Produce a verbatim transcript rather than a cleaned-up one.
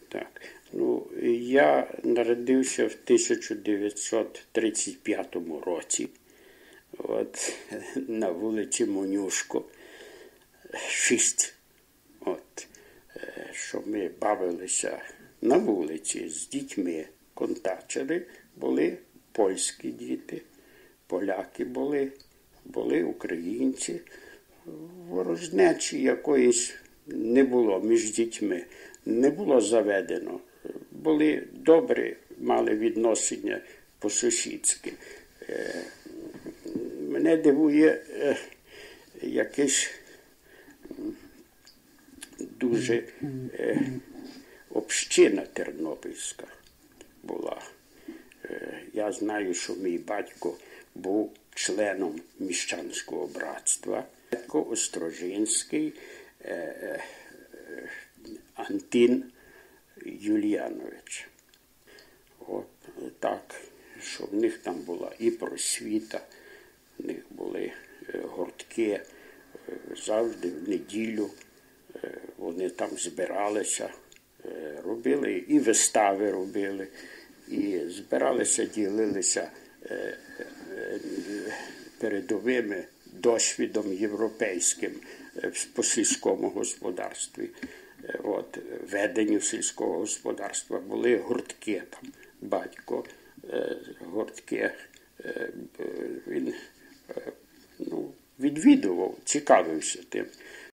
Так. Ну, я народився в тисяча дев'ятсот тридцять п'ятому році. От, на вулиці Монюшко, шість. От, що ми бавилися на вулиці з дітьми, контачили, були польські діти, поляки були, були українці. Ворожнечі якоїсь не було між дітьми, не було заведено. Були добрі, мали відношення по-сусідськи. Мене дивує якась дуже община тернопільська була. Я знаю, що мій батько був членом міщанського братства. Батько Острожинський Антін Юліанович. От так, що в них там була і просвіта, в них були гуртки, завжди в неділю вони там збиралися, робили і вистави робили, і збиралися, ділилися передовими досвідом європейським по сільському господарстві. От, веденню сільського господарства були гуртки там. Батько гуртки він ну, відвідував, цікавився тим.